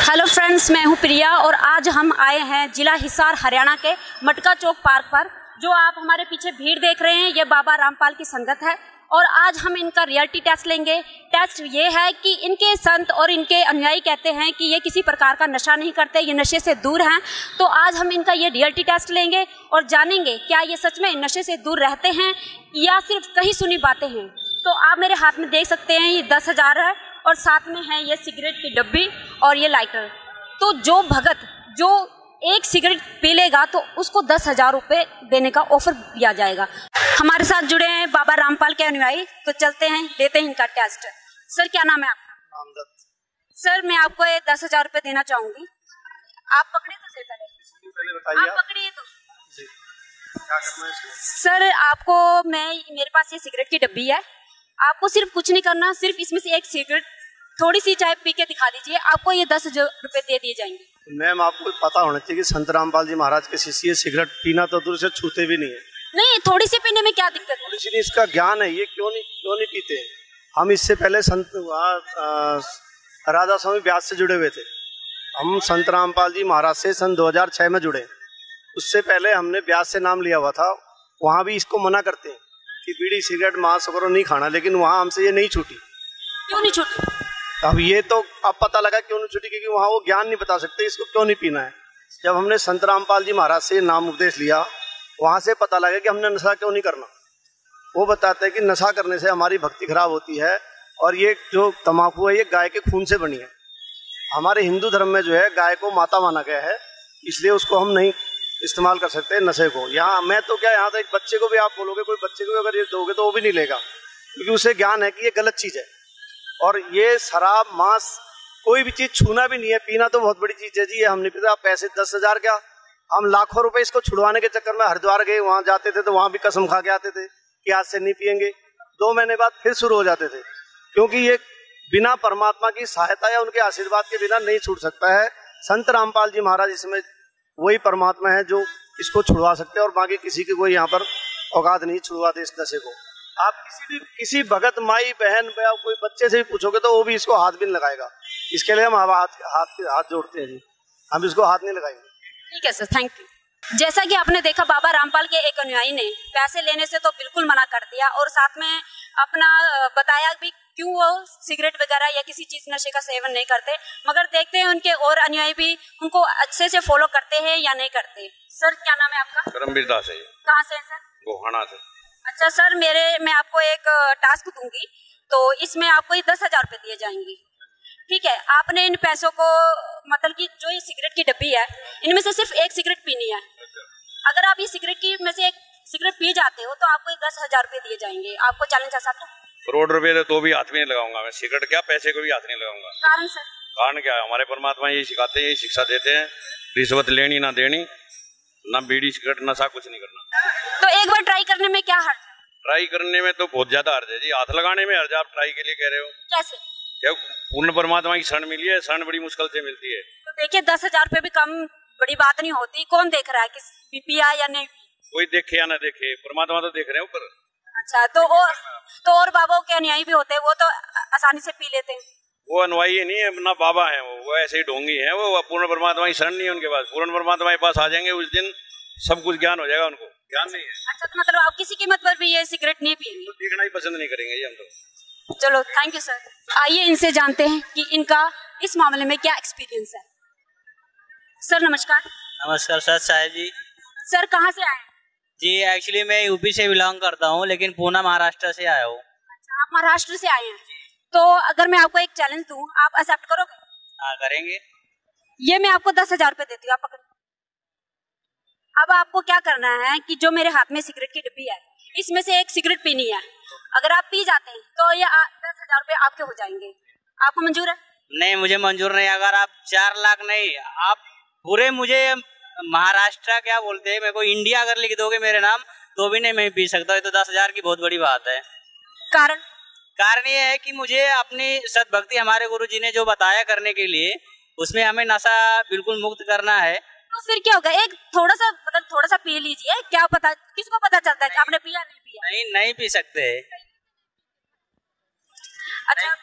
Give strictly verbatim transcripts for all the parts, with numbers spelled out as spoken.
Hello friends, मैं हूं प्रिया और आज हम आए हैं जिला हिसार हरियाणा के मटका चौक पार्क पर। जो आप हमारे पीछे भीड़ देख रहे हैं, ये बाबा रामपाल की संगत है और आज हम इनका रियलिटी टेस्ट लेंगे। टेस्ट ये है कि इनके संत और इनके अनुयायी कहते हैं कि ये किसी प्रकार का नशा नहीं करते, ये नशे से दूर हैं। तो आज हम इनका ये रियलिटी टेस्ट लेंगे और जानेंगे क्या ये सच में नशे से दूर रहते हैं या सिर्फ कहीं सुनी बातें हैं। तो आप मेरे हाथ में देख सकते हैं, ये दस हजार है और साथ में है ये सिगरेट की डब्बी और ये लाइटर। तो जो भगत जो एक सिगरेट पी लेगा तो उसको दस हजार रुपये देने का ऑफर दिया जाएगा। हमारे साथ जुड़े हैं बाबा रामपाल के अनुयायी, तो चलते हैं लेते हैं इनका टेस्ट। सर, क्या नाम है आपका? रामदत्त। सर, मैं आपको ये दस हजार रुपये देना चाहूंगी। आप पकड़े तो सही पहले, पहले बताइए आप पकड़िए तो जी क्या करना है इसमें? सर, आपको मैं मेरे पास ये सिगरेट की डब्बी है, आपको सिर्फ कुछ नहीं करना, सिर्फ इसमें से एक सिगरेट थोड़ी सी चाय पी के दिखा दीजिए, आपको ये दस हजार रुपये दे दिए जाएंगे। मैम, आपको पता होना चाहिए कि संत रामपाल जी महाराज के शिष्य सिगरेट पीना तो दूर से छूते भी नहीं है। नहीं, थोड़ी सी पीने में क्या दिक्कत है? थोड़ी सी इसका ज्ञान है, ये क्यों नहीं क्यों नहीं पीते हैं। हम इससे पहले संत राधा स्वामी व्यास से जुड़े हुए थे। हम संत रामपाल जी महाराज से सन दो हजार छह में जुड़े। उससे पहले हमने व्यास से नाम लिया हुआ था। वहाँ भी इसको मना करते हैं कि बीड़ी सिगरेट मांस वगैरह नहीं खाना, लेकिन वहाँ हमसे ये नहीं छूटी। क्यों नहीं छूटी? अब ये तो अब पता लगा क्यों नहीं छूटी, क्योंकि वहाँ वो ज्ञान नहीं बता सकते इसको क्यों नहीं पीना है। जब हमने संत रामपाल जी महाराज से नाम उपदेश लिया, वहाँ से पता लगा कि हमने नशा क्यों नहीं करना। वो बताते हैं कि नशा करने से हमारी भक्ति खराब होती है और ये जो तम्बाकू है ये गाय के खून से बनी है। हमारे हिंदू धर्म में जो है गाय को माता माना गया है, इसलिए उसको हम नहीं इस्तेमाल कर सकते नशे को। यहाँ मैं तो क्या, यहाँ तो एक बच्चे को भी आप बोलोगे, कोई बच्चे को भी अगर ये दोगे तो वो भी नहीं लेगा, क्योंकि उसे ज्ञान है कि ये गलत चीज़ है। और ये शराब मांस कोई भी चीज़ छूना भी नहीं है, पीना तो बहुत बड़ी चीज़ है जी। ये हम नहीं पीता। पैसे दस हजार क्या, हम लाखों रुपए इसको छुड़वाने के चक्कर में हरिद्वार गए, वहाँ जाते थे तो वहाँ भी कसम खा के आते थे कि आज से नहीं पियेंगे। दो महीने बाद फिर शुरू हो जाते थे, क्योंकि ये बिना परमात्मा की सहायता या उनके आशीर्वाद के बिना नहीं छूट सकता है। संत रामपाल जी महाराज इसमें वही परमात्मा है जो इसको छुड़वा सकते हैं और बाकी किसी की कोई यहाँ पर औकात नहीं छुड़वाते इस नशे को। आप किसी भी किसी भगत माई बहन या कोई बच्चे से भी पूछोगे तो वो भी इसको हाथ भी नहीं लगाएगा। इसके लिए हम हाथ हाथ हाथ जोड़ते हैं जी, हम इसको हाथ नहीं लगाएंगे। ठीक है सर, थैंक यू। जैसा कि आपने देखा, बाबा रामपाल के एक अनुयायी ने पैसे लेने से तो बिल्कुल मना कर दिया और साथ में अपना बताया भी क्यों वो सिगरेट वगैरह या किसी चीज नशे का सेवन नहीं करते। मगर देखते हैं उनके और अनुयायी भी उनको अच्छे से फॉलो करते हैं या नहीं करते। सर, क्या नाम है आपका? करमवीर दास है। कहाँ से है सर? गोहाना से। अच्छा सर, मेरे मैं आपको एक टास्क दूंगी, तो इसमें आपको ये दस हजार रुपये दिए जाएंगे। ठीक है, आपने इन पैसों को मतलब कि जो ये सिगरेट की डब्बी है, इनमें से सिर्फ एक सिगरेट पीनी है। अगर आप ये सिगरेट की में से एक सिगरेट पी जाते हो तो आपको दस हजार रुपये दिए जाएंगे। आपको चैलेंज ऐसा था? करोड़ रुपए तो भी हाथ में नहीं लगाऊंगा मैं, सिगरेट क्या पैसे को भी हाथ नहीं लगाऊंगा। कारण सर? कारण क्या है, हमारे परमात्मा यही सिखाते हैं, यही शिक्षा देते हैं, रिश्वत लेनी ना देनी, ना बीड़ी सिगरेट नशा कुछ नहीं करना। तो एक बार ट्राई करने में क्या हर्ज है? ट्राई करने में तो बहुत ज्यादा हर्ज है जी। हाथ लगाने में हर्ज, आप ट्राई के लिए कह रहे हो? कैसे? क्या पूर्ण परमात्मा की शरण मिली है, शरण बड़ी मुश्किल से मिलती है। तो देखिए, दस हजार रुपये भी कम बड़ी बात नहीं होती। कौन देख रहा है कि पिया या नहीं पी? कोई देखे या ना देखे, परमात्मा तो देख रहे हैं ऊपर। अच्छा, तो और तो और बाबाओं के अनुयायी भी होते हैं, वो तो आसानी से पी लेते हैं। वो अनुयायी नहीं है ना, बाबा है वो वो ऐसे ही ढोंगी है। वो पूर्ण परमात्मा की शरण नहीं है उनके पास। पूर्ण परमात्मा के पास आ जाएंगे उस दिन सब कुछ ज्ञान हो जाएगा उनको। ज्ञान नहीं है। अच्छा, तो मतलब आप किसी कीमत पर भी ये सिगरेट नहीं पिएंगे? तो देखना ही पसंद नहीं करेंगे जी हम तो। चलो, थैंक यू सर। आइए इनसे जानते हैं कि इनका इस मामले में क्या एक्सपीरियंस है। सर नमस्कार। नमस्कार सर, साहिब जी। सर, कहाँ से आए? जी एक्चुअली मैं यूपी से बिलोंग करता हूँ, लेकिन पूना महाराष्ट्र से आया हूँ। अच्छा, आप महाराष्ट्र से आए हैं। तो अगर मैं आपको एक चैलेंज दूं, आप एक्सेप्ट करोगे? हाँ, करेंगे। ये मैं आपको दस हजार रुपये देती हूँ, आप पकड़। अब आपको क्या करना है कि जो मेरे हाथ में सिगरेट की डिब्बी है, इसमें से एक सिगरेट पीनी है। अगर आप पी जाते हैं तो ये दस हजार रुपये आपके हो जाएंगे। आपको मंजूर है? नहीं, मुझे मंजूर नहीं। अगर आप चार लाख नहीं, आप पूरे मुझे महाराष्ट्र क्या बोलते हैं, मेरे को इंडिया अगर लिख दोगे मेरे नाम तो भी नहीं मैं पी सकता। ये तो दस हजार की बहुत बड़ी बात है। कारण कारण ये है कि मुझे अपनी सद्भक्ति हमारे गुरु जी ने जो बताया करने के लिए, उसमें हमें नशा बिल्कुल मुक्त करना है। तो फिर क्या होगा, एक थोड़ा सा मतलब थोड़ा सा पी लीजिए, क्या पता किसको पता चलता है कि आपने पिया नहीं पिया। नहीं नहीं पी सकते। अच्छा,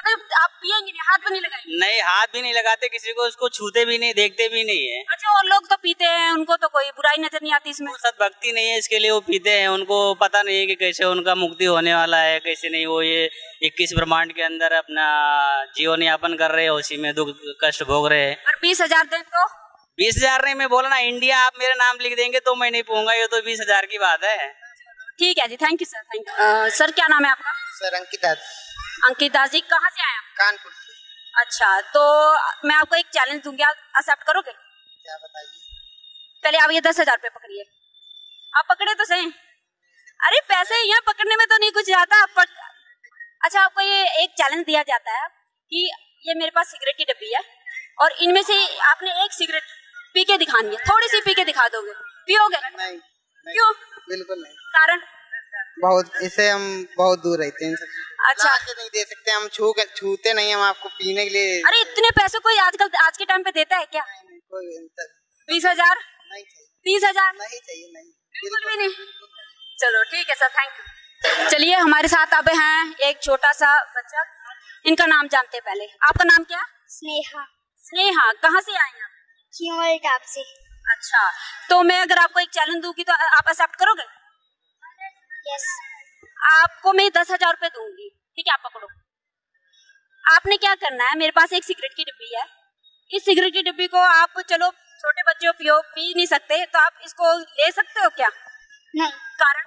मतलब आप पिएंगे नहीं, हाथ भी नहीं लगाएंगे? नहीं, हाथ भी नहीं लगाते किसी को, उसको छूते भी नहीं, देखते भी नहीं है। अच्छा, और लोग तो पीते हैं, उनको तो कोई बुराई नजर नहीं आती इसमें? सद्भक्ति नहीं है इसके लिए वो पीते हैं, उनको पता नहीं है कि कैसे उनका मुक्ति होने वाला है, कैसे नहीं। वो ये इक्कीस ब्रह्मांड के अंदर अपना जीवन यापन कर रहे हैं, उसी में दुख कष्ट भोग रहे हैं। और बीस हजार दें तो? बीस हजार नहीं, मैं बोला ना, इंडिया आप मेरा नाम लिख देंगे तो मैं नहीं पीऊंगा, ये तो बीस हजार की बात है। ठीक है जी, thank you sir, thank you. Sir क्या नाम है आपका? सर अंकित दास। अंकित दास जी, कहाँ से आए आप? कानपुर से। अच्छा, तो मैं आपको एक चैलेंज दूंगी, आप एक्सेप्ट करोगे? क्या बताइए? पहले आप ये दस हजार रुपये पकड़िए, आप पकड़े तो सही। अरे पैसे यहाँ पकड़ने में तो नहीं कुछ जाता। आप पक... अच्छा, आपको ये एक चैलेंज दिया जाता है कि ये मेरे पास सिगरेट की डब्बी है और इनमें से आपने एक सिगरेट पी के दिखानी है, थोड़ी सी पी के दिखा दोगे, पियोगे? नहीं, नहीं क्यों? बिल्कुल नहीं। कारण? बहुत, इसे हम बहुत दूर रहते हैं। अच्छा, के नहीं दे सकते हम, छू के छूते नहीं हम आपको पीने के लिए। अरे इतने पैसे कोई आजकल आज के टाइम पे देता है क्या? नहीं, कोई बीस हजार नहीं चाहिए। तीस हजार नहीं चाहिए, नहीं, बिल्कुल भी नहीं। चलो ठीक है सर, थैंक यू। चलिए, हमारे साथ अब हैं एक छोटा सा बच्चा, इनका नाम जानते हैं पहले। आपका नाम क्या? स्नेहा। स्नेहा, कहाँ से आई हैं? खींवल टाप से। अच्छा, तो मैं अगर आपको एक चैलेंज दूंगी तो आप एक्सेप्ट करोगे? यस। आपको मैं दस हजार रुपए दूंगी, ठीक है? आप पकड़ो। आपने क्या करना है, मेरे पास एक सिगरेट की डिब्बी है, इस सिगरेट की डिब्बी को आप, चलो छोटे बच्चे पियो पी नहीं सकते, तो आप इसको ले सकते हो क्या? नहीं। कारण?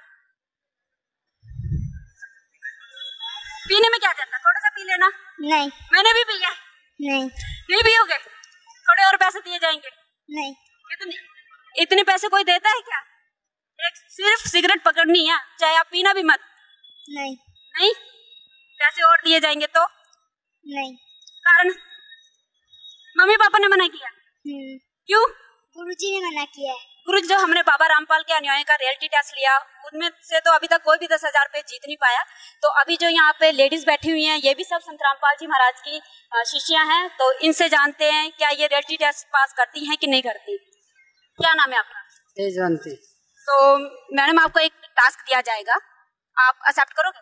पीने में क्या जाता, थोड़ा सा पी लेना। नहीं। मैंने भी पिया। नहीं। नहीं पियोगे? थोड़े और पैसे दिए जाएंगे। नहीं। इतने इतने पैसे कोई देता है क्या? एक सिर्फ सिगरेट पकड़नी है, चाहे आप पीना भी मत। नहीं। नहीं? पैसे और दिए जाएंगे तो? नहीं। कारण? मम्मी पापा ने मना किया? हम्म। क्यों? गुरुजी ने मना किया है। गुरुजी, जो हमने बाबा रामपाल के अनुयायी का रियलिटी टेस्ट लिया, उनमें से तो अभी तक कोई भी दस हजार रुपये जीत नहीं पाया। तो अभी जो यहाँ पे लेडीज बैठी हुई हैं, ये भी सब संत रामपाल जी महाराज की शिष्या हैं, तो इनसे जानते हैं क्या ये रियलिटी टेस्ट पास करती हैं कि नहीं करती। क्या नाम है आपका? तेजवंती। तो मैडम, आपको एक टास्क दिया जाएगा, आप एक्सेप्ट करोगे?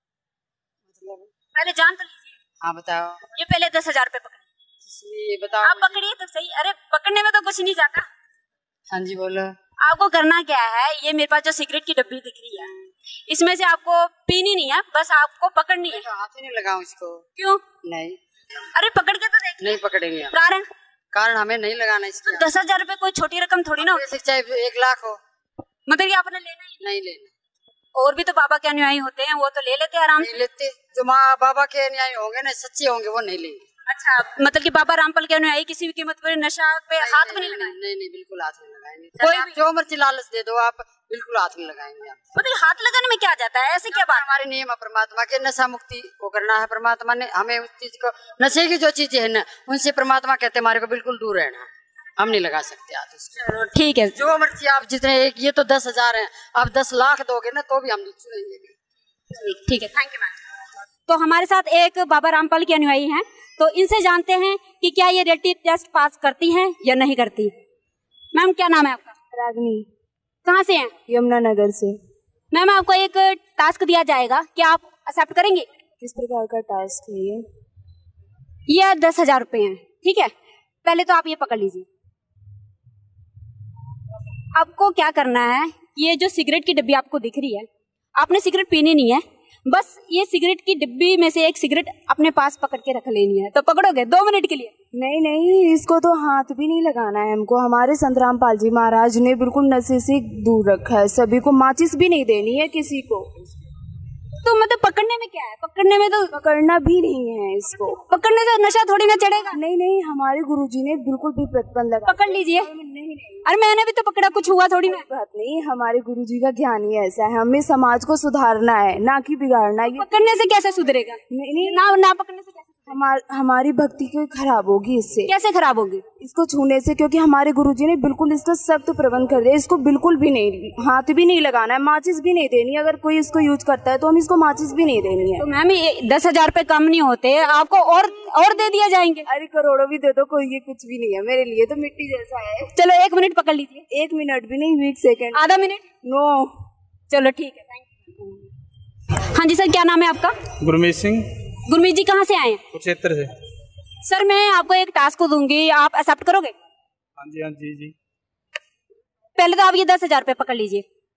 पहले जान तो लीजिए। हाँ बताओ। ये पहले दस हजार रुपये पकड़िए। ये बताओ। आप पकड़िए तो सही। अरे पकड़ने में तो कुछ नहीं जाता। हाँ जी बोलो। आपको करना क्या है, ये मेरे पास जो सिगरेट की डब्बी दिख रही है, इसमें से आपको पीनी नहीं है, बस आपको पकड़नी है। तो हाथ ही नहीं लगाऊं इसको। क्यों? नहीं। अरे पकड़ के तो देखिए। नहीं पकड़ेंगे हम। कारण? कारण हमें नहीं लगाना इसको। तो दस हजार रुपए कोई छोटी रकम थोड़ी ना होती। चाहे एक लाख हो, मतलब कि आपने लेना ही नहीं लेना। और भी तो बाबा के अनुयायी होते हैं, वो तो ले लेते हैं आराम से। लेते जो माँ बाबा के अनुयायी होंगे ना, सच्चे होंगे, वो नहीं लेंगे। अच्छा, मतलब कि बाबा रामपाल के अनुयायी किसी भी कीमत पर नशा पे हाथ भी नहीं लगाएंगे? नहीं नहीं, बिल्कुल हाथ नहीं लगाएंगे। कोई आप जो मर्जी लालच दे दो, आप बिल्कुल हाथ नहीं लगाएंगे। आप मतलब हाथ लगाने में क्या जाता है, ऐसे क्या बात? हमारे नियम है परमात्मा के, नशा मुक्ति को करना है। परमात्मा ने हमें उस चीज को, नशे की जो चीजें है ना, उनसे परमात्मा कहते हमारे को बिल्कुल दूर रहना है, हम नहीं लगा सकते हाथ उसको। चलो ठीक है, जो मर्जी आप जितने, एक ये तो दस हजार है, आप दस लाख दोगे ना तो भी हम नहीं छुएंगे। ठीक है, थैंक यू मैम। तो हमारे साथ एक बाबा रामपाल के अनुयायी हैं, तो इनसे जानते हैं कि क्या ये रियलिटी टेस्ट पास करती हैं या नहीं करती। मैम क्या नाम है आपका? रागनी। कहाँ से हैं? यमुनानगर से। मैम आपको एक टास्क दिया जाएगा, क्या आप एक्सेप्ट करेंगे? किस प्रकार का टास्क है ये? ये दस हजार रुपए हैं, ठीक है? पहले तो आप ये पकड़ लीजिए। आपको क्या करना है, ये जो सिगरेट की डिब्बी आपको दिख रही है, आपने सिगरेट पीनी नहीं है, बस ये सिगरेट की डिब्बी में से एक सिगरेट अपने पास पकड़ के रख लेनी है। तो पकड़ोगे दो मिनट के लिए? नहीं नहीं, इसको तो हाथ भी नहीं लगाना है हमको। हमारे संत रामपाल जी महाराज ने बिल्कुल नशे से दूर रखा है सभी को, माचिस भी नहीं देनी है किसी को। तो मतलब पकड़ने में क्या है, पकड़ने में तो पकड़ना भी नहीं है इसको। पकड़ने से नशा थोड़ी ना चढ़ेगा। नहीं नहीं, हमारे गुरुजी ने बिल्कुल भी प्रतिबंध लगा। पकड़ लीजिए। नहीं नहीं, अरे मैंने भी तो पकड़ा, कुछ हुआ थोड़ी ना। बात नहीं, हमारे गुरुजी का ज्ञान ही ऐसा है, हमें समाज को सुधारना है ना कि बिगाड़ना। ये पकड़ने से कैसे सुधरेगा? नहीं नहीं, ना ना पकड़ने से कैसे? हमार, हमारी भक्ति क्यों खराब होगी इससे? कैसे खराब होगी? इसको छूने से, क्योंकि हमारे गुरुजी ने बिल्कुल इसका सख्त प्रबंध कर दिया। इसको बिल्कुल भी नहीं, हाथ भी नहीं लगाना है, माचिस भी नहीं देनी। अगर कोई इसको यूज करता है तो हम इसको माचिस भी नहीं देनी है। तो मैम ये दस हजार रुपए कम नहीं होते, आपको और और दे दिया जाएंगे। अरे करोड़ों भी दे दो, कोई ये कुछ भी नहीं है मेरे लिए, तो मिट्टी जैसा है। चलो एक मिनट पकड़ लीजिए। एक मिनट भी नहीं, बीस सेकेंड। आधा मिनट? नो। चलो ठीक है, थैंक यू। हाँ जी सर, क्या नाम है आपका? गुरमीत सिंह। गुरमीत जी कहाँ से आए हैं? कुरुक्षेत्र से। सर मैं आपको एक टास्क दूंगी, आप एक्सेप्ट करोगे? हाँ जी हाँ जी जी। पहले तो आप ये दस हजार रुपये पकड़ लीजिए।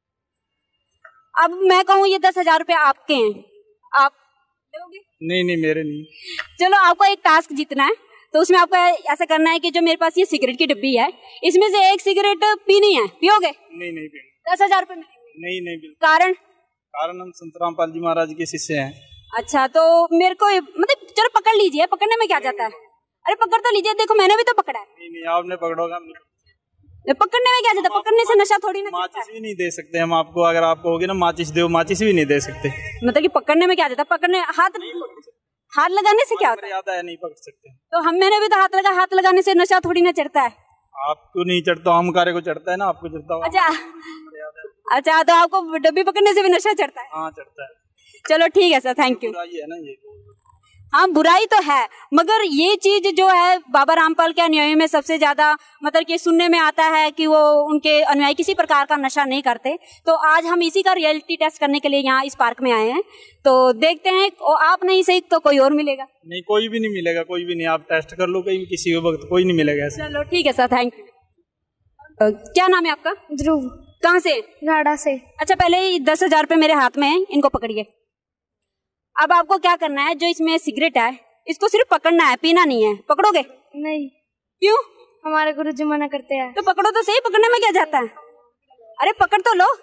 अब मैं कहूँ ये दस हजार रुपये आपके हैं, आप लोगे? नहीं नहीं मेरे नहीं। चलो आपको एक टास्क जीतना है, तो उसमें आपको ऐसा करना है कि जो मेरे पास ये सिगरेट की डिब्बी है, इसमें से एक सिगरेट पीनी है, पियोगे? नहीं नहीं पियोगे। दस हजार रुपये मिलेंगे। नहीं नहीं बिल्कुल। कारण? कारण हम संत रामपाल जी महाराज के शिष्य हैं। अच्छा तो मेरे को मतलब चलो पकड़ लीजिए, पकड़ने में क्या जाता है? अरे पकड़ तो लीजिए, देखो मैंने भी तो पकड़ा है। नहीं नहीं आपने पकड़ोगा, पकड़ने में क्या जाता है? पकड़ने से नशा थोड़ी ना। माचिस भी नहीं दे सकते हम आपको, अगर आप कहोगे ना माचिस दो, माचिस भी नहीं दे सकते। मतलब कि पकड़ने में क्या जाता है? पकड़ने हाथ हाथ लगाने से क्या होता है? याद है नहीं पकड़ सकते। तो हम मैंने भी तो हाथ लगा, हाथ लगाने से नशा थोड़ी ना चढ़ता है। आपको नहीं चढ़ता, हम कार्य को चढ़ता है ना, आपको चढ़ता होगा। अच्छा अच्छा, तो आपको डब्बी पकड़ने से भी नशा चढ़ता है? हाँ चढ़ता है। चलो ठीक है सर, थैंक यू। बुराई है ना ये। हाँ बुराई तो है, मगर ये चीज जो है बाबा रामपाल के अनुयायी में सबसे ज्यादा मतलब कि सुनने में आता है कि वो उनके अनुयायी किसी प्रकार का नशा नहीं करते। तो आज हम इसी का रियलिटी टेस्ट करने के लिए यहाँ इस पार्क में आए हैं, तो देखते हैं आप नहीं सही तो कोई और मिलेगा। नहीं कोई भी नहीं मिलेगा, कोई भी नहीं, आप टेस्ट कर लो कहीं किसी वक्त, कोई नहीं मिलेगा ऐसा। चलो ठीक है सर, थैंक यू। क्या नाम है आपका? ध्रुव। कहाँ से? राड़ा से। अच्छा पहले दस हजार रुपये मेरे हाथ में है, इनको पकड़िए। अब आपको क्या करना है, जो इसमें सिगरेट है इसको सिर्फ पकड़ना है, पीना नहीं है। पकड़ोगे? नहीं। क्यों? हमारे गुरुजी मना करते हैं। तो पकड़ो तो सही, पकड़ने में क्या जाता है? अरे पकड़ तो लो,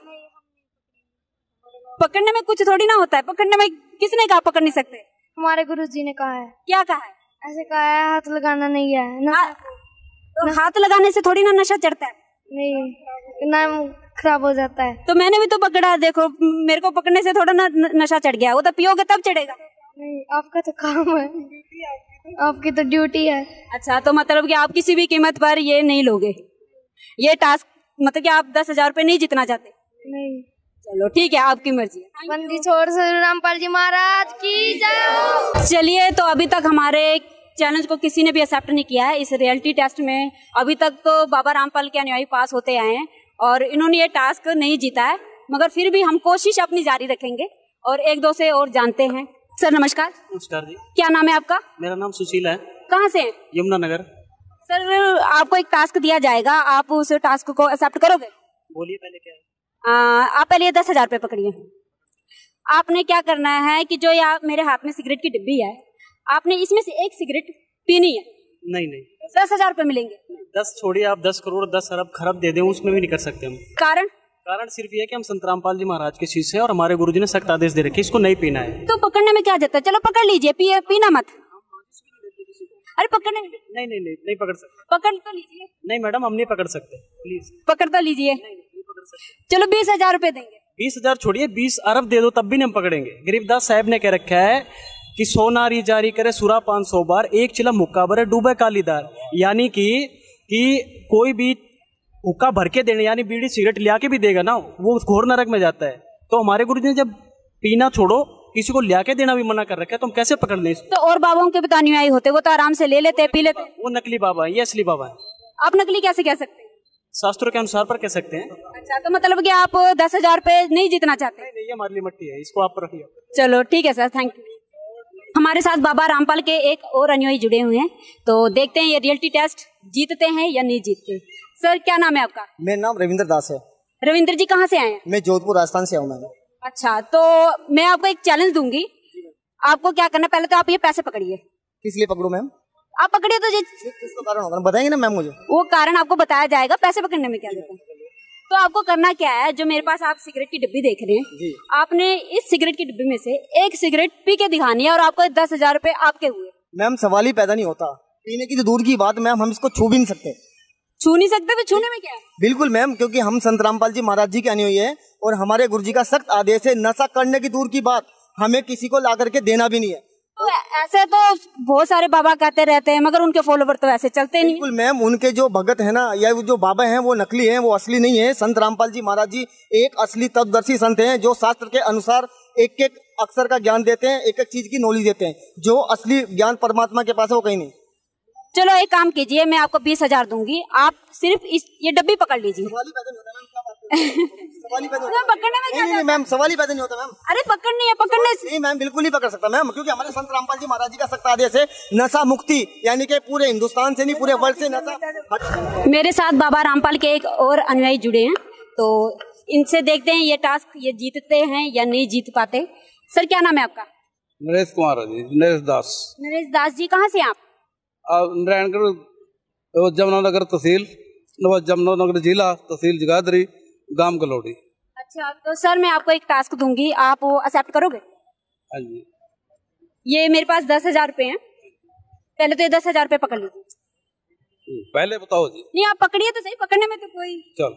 पकड़ने में कुछ थोड़ी ना होता है। पकड़ने में किसने कहा पकड़ नहीं सकते? हमारे गुरुजी ने कहा है। क्या कहा है? ऐसे कहा है हाथ लगाना नहीं है ना। तो हाथ लगाने से थोड़ी ना नशा चढ़ता है। नहीं नाम खराब हो जाता है। तो मैंने भी तो पकड़ा, देखो मेरे को पकड़ने से थोड़ा ना नशा चढ़ गया। वो तो पियोगे तब चढ़ेगा। नहीं आपका तो काम है, आपकी तो ड्यूटी है। अच्छा तो मतलब कि आप किसी भी कीमत पर ये नहीं लोगे ये टास्क, मतलब कि आप दस हजार रुपये नहीं जीतना चाहते? नहीं। चलो ठीक है, आपकी मर्जी। बंदी छोड़ श्री रामपाल जी महाराज की जय। चलिए, तो अभी तक हमारे चैलेंज को किसी ने भी एक्सेप्ट नहीं किया है। इस रियलिटी टेस्ट में अभी तक तो बाबा रामपाल के अनुयायी पास होते आए हैं और इन्होंने ये टास्क नहीं जीता है, मगर फिर भी हम कोशिश अपनी जारी रखेंगे और एक दो से और जानते हैं। सर नमस्कार। नमस्कार जी। क्या नाम है आपका? मेरा नाम सुशील है। कहाँ से? यमुनानगर। सर आपको एक टास्क दिया जाएगा, आप उस टास्क को एक्सेप्ट करोगे? बोलिए पहले क्या है। आ, आप पहले दस हजार रुपये पकड़िए। आपने क्या करना है कि जो यहाँ मेरे हाथ में सिगरेट की डिब्बी है, आपने इसमें से एक सिगरेट पीनी है। नहीं नहीं दस हजार रुपये मिलेंगे। दस छोड़िए, आप दस करोड़ दस अरब खरब दे दें उसमें भी नहीं कर सकते हम। कारण? कारण सिर्फ ये कि हम संत रामपाल जी महाराज के शिष्य हैं और हमारे गुरुजी ने सख्त आदेश दे रखे इसको नहीं पीना है। तो पकड़ने में क्या जाता है? चलो पकड़ लीजिए, पी, पीना मत। अरे पकड़ने नहीं नहीं नहीं नहीं, नहीं पकड़ सकते। पकड़ तो लीजिए। नहीं मैडम हम नहीं पकड़ सकते, प्लीज पकड़ तो लीजिए। चलो बीस हजार रुपए देंगे। बीस हजार छोड़िए, बीस अरब दे दो तब भी नहीं हम पकड़ेंगे। गरीबदास साहब ने कह रखा है कि सो नारी जारी करे सुरा पांच सौ बार, एक चिला मुक्का भरे डूबे कालीदार। यानी कि कि कोई भी हुक्का भर के देने यानी बीड़ी सिगरेट लिया के भी देगा ना, वो घोर नरक में जाता है। तो हमारे गुरु जी ने जब पीना छोड़ो किसी को लिया के देना भी मना कर रखा है, तो हम कैसे पकड़ लें? तो और बाबाओं के भी तो अनुयायी होते, वो तो आराम से ले लेते पी लेते। वो नकली बाबा है, ये असली बाबा है। आप नकली कैसे कह सकते हैं? शास्त्रों के अनुसार पर कह सकते हैं। अच्छा तो मतलब कि आप दस हजार रुपए नहीं जीतना चाहते? नहीं नहीं, ये हमारे लिए मट्टी है, इसको आप रखिए। चलो ठीक है सर, थैंक यू। हमारे साथ बाबा रामपाल के एक और अनुयायी जुड़े हुए हैं, तो देखते हैं ये रियलिटी टेस्ट जीतते हैं या नहीं जीतते। सर क्या नाम है आपका? मेरा नाम रविंद्र दास है। रविंद्र जी कहाँ से आए हैं? मैं जोधपुर राजस्थान से आऊँ। मैं अच्छा तो मैं आपको एक चैलेंज दूंगी, आपको क्या करना, पहले तो आप ये पैसे पकड़िए। किस लिए पकड़ूं मैम? आप पकड़िए तो किसका कारण होगा बताएंगे ना मैम मुझे। वो कारण आपको बताया जाएगा, पैसे पकड़ने में क्या देता है। तो आपको करना क्या है, जो मेरे पास आप सिगरेट की डिब्बी देख रहे हैं, आपने इस सिगरेट की डिब्बी में से एक सिगरेट पी के दिखानी है और आपको दस हजार रुपए आपके हुए। मैम सवाल ही पैदा नहीं होता, पीने की तो दूर की बात मैम, हम इसको छू भी नहीं सकते। छू नहीं सकते? तो छूने में क्या है? बिल्कुल मैम, क्योंकि हम संत रामपाल जी महाराज जी के अनुयायी है और हमारे गुरु जी का सख्त आदेश है, नशा करने की दूर की बात हमें किसी को ला करके देना भी नहीं है। तो ऐसे तो बहुत सारे बाबा कहते रहते हैं, मगर उनके फॉलोवर तो ऐसे चलते नहीं। बिल्कुल मैम, उनके जो भगत है ना या जो बाबा हैं वो नकली हैं, वो असली नहीं है। संत रामपाल जी महाराज जी एक असली तत्वदर्शी संत हैं, जो शास्त्र के अनुसार एक एक अक्षर का ज्ञान देते हैं, एक एक चीज की नॉलेज देते हैं। जो असली ज्ञान परमात्मा के पास है वो कहीं नहीं। चलो एक काम कीजिए, मैं आपको बीस हजार दूंगी, आप सिर्फ इस ये डब्बी पकड़ लीजिए। सवाल ही पैदा होता है। पकड़ने में क्या नहीं नहीं मैम, सवाल ही पैदा नहीं होता मैम। अरे पकड़नी है, पकड़ने से नहीं मैम, बिल्कुल नहीं पकड़ सकता मैम, क्योंकि हमारे संत रामपाल जी महाराज जी का सख्त आदेश है नशा मुक्ति, यानी कि पूरे हिंदुस्तान से नहीं पूरे वर्ल्ड से नशा। मेरे साथ बाबा रामपाल के एक और अनुयायी जुड़े हैं, तो इनसे देखते हैं ये टास्क ये जीतते हैं या नहीं जीत पाते। सर क्या नाम है आपका? नरेश कुमार जी, नरेश दास। नरेश दास जी, कहाँ से आप? नारायणगढ़ जमुनानगर तहसील, जमुनानगर जिला, तहसील जगाधरी, गांव गलौड़ी। अच्छा, तो सर मैं आपको एक टास्क दूंगी, आप वो एक्सेप्ट करोगे? हाँ जी। ये मेरे पास दस हजार रुपए हैं, पहले तो ये दस हजार रुपए पकड़ लीजिए। पहले बताओ जी। नहीं आप पकड़िए तो सही, पकड़ने में तो कोई। चल।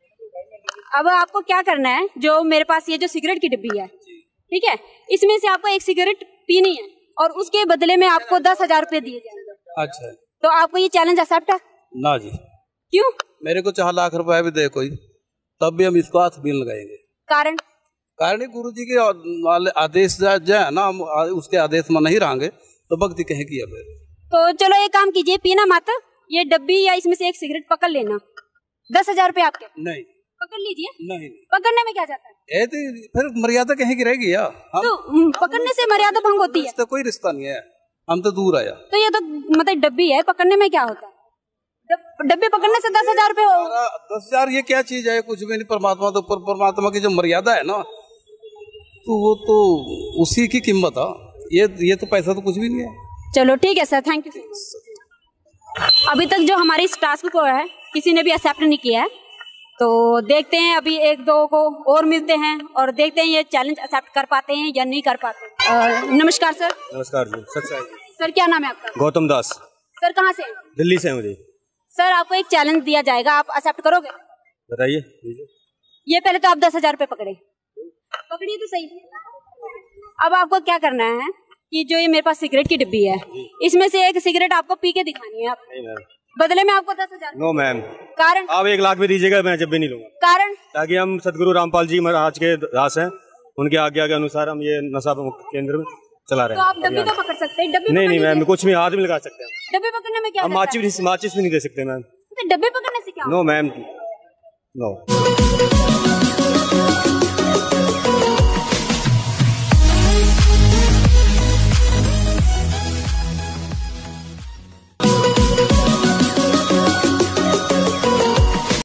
अब आपको क्या करना है, जो मेरे पास ये जो सिगरेट की डिब्बी है, ठीक है, इसमें से आपको एक सिगरेट पीनी है और उसके बदले में आपको दस हजार रुपए दिए जाएंगे। अच्छा, तो आपको ये चैलेंज एक्सेप्ट है? ना जी। क्यों? मेरे को चार लाख रुपए भी दे कोई, तब भी हम इसको हाथ भी लगाएंगे। कारण? कारण गुरु जी के आदेश जो है ना, हम उसके आदेश में नहीं रहेंगे तो भक्ति कहीं किया फिर। तो चलो एक काम कीजिए, पीना मत, ये डब्बी या इसमें से एक सिगरेट पकड़ लेना, दस हजार रुपए आपके। नहीं पकड़ लीजिए। नहीं, पकड़ने में क्या जाता है? ए तो फिर मर्यादा कहीं की रहेगी यार। हम तो पकड़ने से मर्यादा भंग होती है? तो कोई रिश्ता नहीं है, हम तो दूर आया। तो ये तो मतलब डब्बी है, पकड़ने में क्या होता है? डब्बे पकड़ने से दस हजार रुपए हो? दस हजार ये क्या चीज है, कुछ भी नहीं। परमात्मा तो पर, परमात्मा की जो मर्यादा है ना, तो वो तो उसी की कीमत है। ये ये तो पैसा तो कुछ भी नहीं है। चलो ठीक है सर, थैंक यू। अभी तक जो हमारे इस टास्क को है किसी ने भी एक्सेप्ट नहीं किया है, तो देखते हैं अभी एक दो को और मिलते हैं और देखते हैं ये चैलेंज एक्सेप्ट कर पाते हैं या नहीं कर पाते। आ, नमस्कार सर। नमस्कार जी, सच्चाई जी। सर क्या नाम है आपका? गौतम दास। सर कहाँ से? दिल्ली से हूँ जी। सर आपको एक चैलेंज दिया जाएगा, आप एक्सेप्ट करोगे? बताइए। ये पहले तो आप दस हजार रुपए पकड़े, पकड़िए तो सही। अब आपको क्या करना है कि जो ये मेरे पास सिगरेट की डिब्बी है, इसमें से एक सिगरेट आपको पी के दिखानी है। आप नहीं मैम। बदले में आपको दस हजार। No ma'am. कारण? आप एक लाख भी दीजिएगा, मैं जब भी नहीं लूंगा। कारण? ताकि हम सदगुरु रामपाल जी महाराज के दास हैं, उनके आज्ञा के अनुसार हम ये नशा केंद्र में चला रहे हैं। तो आप हैं। डब्बी तो पकड़ सकते हैं। डब्बी नहीं नहीं मैम, कुछ भी हाथ में लगा सकते हैं। डब्बी पकड़ने में क्या? हम माचिस माचिस भी नहीं दे सकते मैम। डब्बे पकड़ने से क्या? No ma'am, no.